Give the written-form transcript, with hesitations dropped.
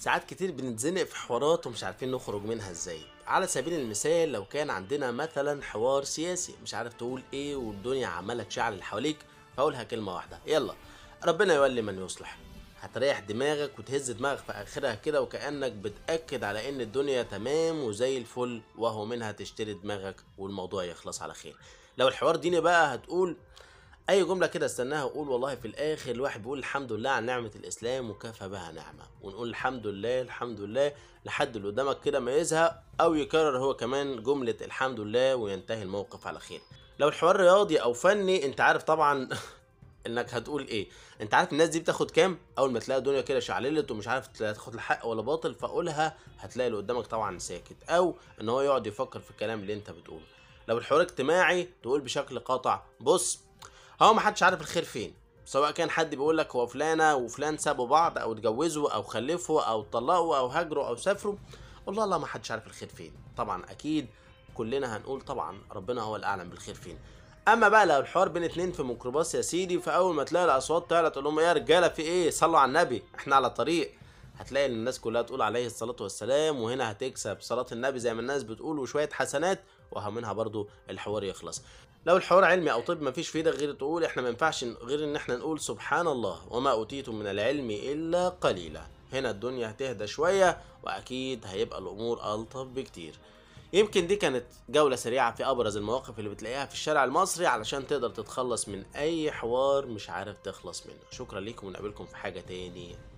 ساعات كتير بنتزنق في حوارات ومش عارفين نخرج منها ازاي. على سبيل المثال لو كان عندنا مثلا حوار سياسي مش عارف تقول ايه والدنيا عمالة تشعل اللي حواليك، فاقولها كلمة واحدة: يلا ربنا يولي من يصلح. هتريح دماغك وتهز دماغك في اخرها كده وكأنك بتأكد على ان الدنيا تمام وزي الفل، وهو منها تشتري دماغك والموضوع يخلص على خير. لو الحوار ديني بقى هتقول اي جمله كده استناها وقول والله في الاخر الواحد بيقول الحمد لله على نعمه الاسلام وكفى بها نعمه، ونقول الحمد لله الحمد لله لحد اللي قدامك كده ما يزهق او يكرر هو كمان جمله الحمد لله وينتهي الموقف على خير. لو الحوار رياضي او فني انت عارف طبعا انك هتقول ايه. انت عارف الناس دي بتاخد كام اول ما تلاقي الدنيا كده شعللت ومش عارف تاخد الحق ولا باطل، فقولها هتلاقي اللي قدامك طبعا ساكت او ان هو يقعد يفكر في الكلام اللي انت بتقوله. لو الحوار اجتماعي تقول بشكل قاطع: بص، هو محدش عارف الخير فين، سواء كان حد بيقول لك هو فلانه وفلان سابوا بعض او اتجوزوا او خلفوا او طلقوا او هاجروا او سافروا، والله لا محدش عارف الخير فين. طبعا اكيد كلنا هنقول طبعا ربنا هو الاعلم بالخير فين. اما بقى لو الحوار بين اتنين في ميكروباص يا سيدي، فاول ما تلاقي الاصوات تعلى تقول لهم: ايه يا رجاله في ايه، صلوا على النبي احنا على طريق. هتلاقي ان الناس كلها تقول عليه الصلاه والسلام، وهنا هتكسب صلاه النبي زي ما الناس بتقول وشويه حسنات، ومنها برضو الحوار يخلص. لو الحوار علمي او طب مفيش في ايدك غير تقول احنا ما ينفعش غير ان احنا نقول سبحان الله وما اوتيتم من العلم الا قليلا. هنا الدنيا هتهدى شويه واكيد هيبقى الامور الطف بكتير. يمكن دي كانت جولة سريعة في أبرز المواقف اللي بتلاقيها في الشارع المصري علشان تقدر تتخلص من أي حوار مش عارف تخلص منه. شكرا ليكم ونقابلكم في حاجة تاني.